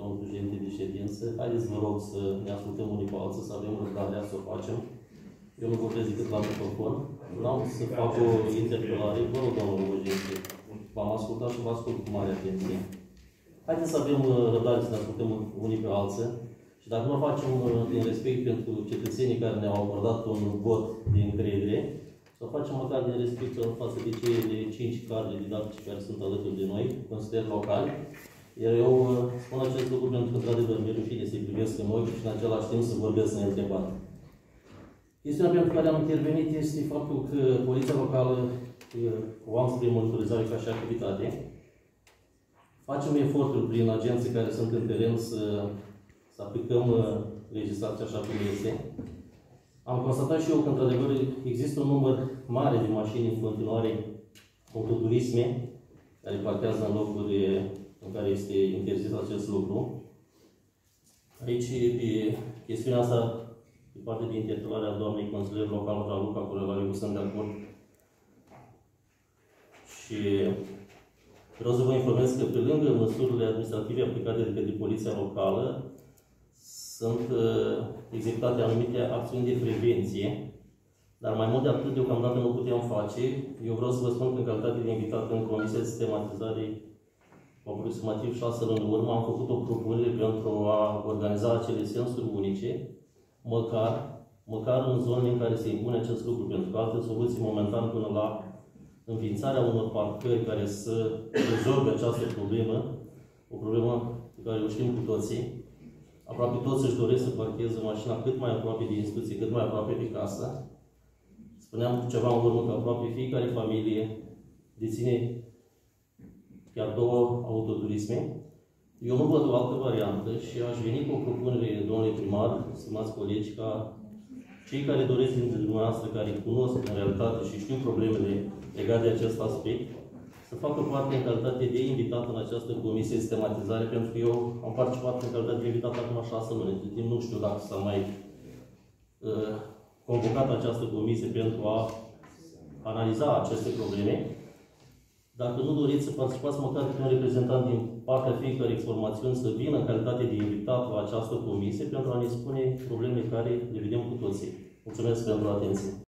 domnul președinte de ședință. Haideți, vă rog, să ne ascultăm unii pe alții, să avem răbdarea să o facem. Eu nu vorbesc decât la microfon. Vreau să fac o interpelare. Vă rog, domnul președinte, v-am ascultat și vă ascult cu mare atenție. Haideți să avem răbdare să ne ascultăm unii pe alții. Și dacă nu facem din respect pentru cetățenii care ne-au acordat un vot de încredere, să o facem măcar din respect față de cei de 5 cadre didactice care sunt alături de noi, consideri locali. Iar eu spun acest lucru pentru că, într-adevăr, mi-e rușine să-i privesc în ochi și în același timp să vorbesc în întrebat. Chestiunea pentru care am intervenit este faptul că Poliția Locală, o am spre monitorizare ca și activitate, facem eforturi prin agenții care sunt în teren să aplicăm legislația așa cum este. Am constatat și eu că, într-adevăr, există un număr mare de mașini în continuare, autoturisme, care parchează în locuri în care este interzis acest lucru. Aici, pe chestiunea asta, pe partea de interpelare a doamnei consilier local, Raluca, cu care eu sunt de acord. Și vreau să vă informez că, pe lângă măsurile administrative aplicate de către Poliția Locală, sunt executate anumite acțiuni de prevenție, dar mai mult de atât, deocamdată nu puteam face. Eu vreau să vă spun că, în calitate de invitat în Comisia de Sistematizare, aproximativ 6 luni în urmă, am făcut o propunere pentru a organiza acele sensuri unice, măcar în zonele în care se impune acest lucru, pentru că alte soluții, momentan, până la înființarea unor parcări care să rezolve această problemă, o problemă pe care o știm cu toții. Aproape toți își doresc să parcheze mașina cât mai aproape de instituție, cât mai aproape de casă. Spuneam ceva în urmă că aproape fiecare familie deține chiar 2 autoturisme. Eu nu văd o altă variantă și aș veni cu o propunere, domnule primar, stimați colegi, ca cei care doresc dintre dumneavoastră, care cunosc în realitate și știu problemele legate de acest aspect, să facă parte în calitate de invitat în această comisie de sistematizare, pentru că eu am participat în calitate de invitat acum 6 luni. Între timp nu știu dacă s-a mai convocat această comisie pentru a analiza aceste probleme. Dacă nu doriți să participați, măcar cu un reprezentant din partea fiecărei formațiuni să vină în calitate de invitat la această comisie pentru a ne spune problemele care le vedem cu toții. Mulțumesc pentru atenție.